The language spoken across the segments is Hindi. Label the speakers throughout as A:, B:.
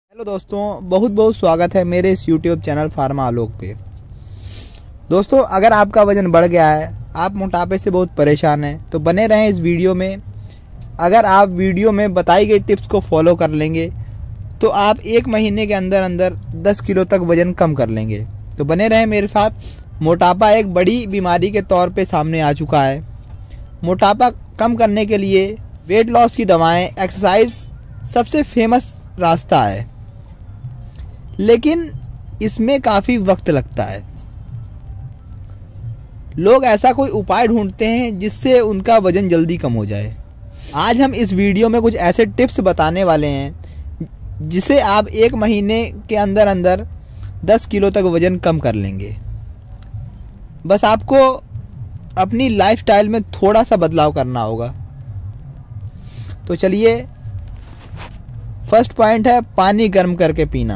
A: हेलो दोस्तों, बहुत बहुत स्वागत है मेरे इस YouTube चैनल फार्मा आलोक पे। दोस्तों, अगर आपका वजन बढ़ गया है, आप मोटापे से बहुत परेशान हैं, तो बने रहें इस वीडियो में। अगर आप वीडियो में बताई गई टिप्स को फॉलो कर लेंगे तो आप 1 महीने के अंदर अंदर 10 किलो तक वजन कम कर लेंगे। तो बने रहें मेरे साथ। मोटापा एक बड़ी बीमारी के तौर पे सामने आ चुका है। मोटापा कम करने के लिए वेट लॉस की दवाएं, एक्सरसाइज सबसे फेमस रास्ता है, लेकिन इसमें काफी वक्त लगता है। लोग ऐसा कोई उपाय ढूंढते हैं जिससे उनका वजन जल्दी कम हो जाए। आज हम इस वीडियो में कुछ ऐसे टिप्स बताने वाले हैं जिसे आप 1 महीने के अंदर अंदर 10 किलो तक वजन कम कर लेंगे। बस आपको अपनी लाइफस्टाइल में थोड़ा सा बदलाव करना होगा। तो चलिए, फर्स्ट पॉइंट है पानी गर्म करके पीना।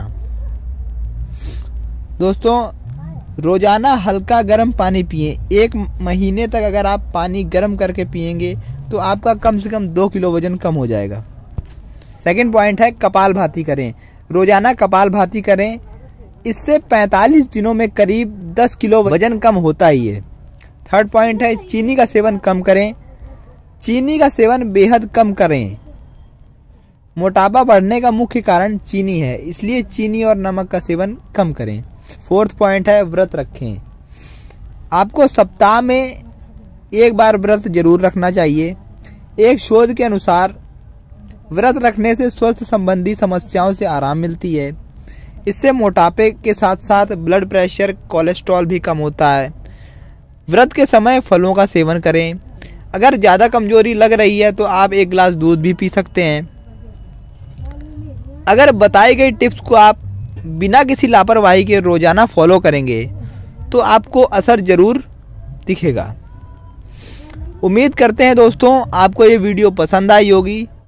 A: दोस्तों, रोजाना हल्का गर्म पानी पिएं। 1 महीने तक अगर आप पानी गर्म करके पिएंगे तो आपका कम से कम 2 किलो वजन कम हो जाएगा। सेकंड पॉइंट है कपालभाति करें। रोजाना कपालभाति करें, इससे 45 दिनों में करीब 10 किलो वजन कम होता ही है। थर्ड पॉइंट है चीनी का सेवन कम करें। चीनी का सेवन बेहद कम करें। मोटापा बढ़ने का मुख्य कारण चीनी है, इसलिए चीनी और नमक का सेवन कम करें। फोर्थ पॉइंट है व्रत रखें। आपको सप्ताह में 1 बार व्रत जरूर रखना चाहिए। एक शोध के अनुसार व्रत रखने से स्वास्थ्य संबंधी समस्याओं से आराम मिलती है। इससे मोटापे के साथ साथ ब्लड प्रेशर, कोलेस्ट्रॉल भी कम होता है। व्रत के समय फलों का सेवन करें। अगर ज़्यादा कमजोरी लग रही है तो आप 1 गिलास दूध भी पी सकते हैं। अगर बताई गई टिप्स को आप बिना किसी लापरवाही के रोजाना फॉलो करेंगे तो आपको असर जरूर दिखेगा। उम्मीद करते हैं दोस्तों आपको ये वीडियो पसंद आई होगी।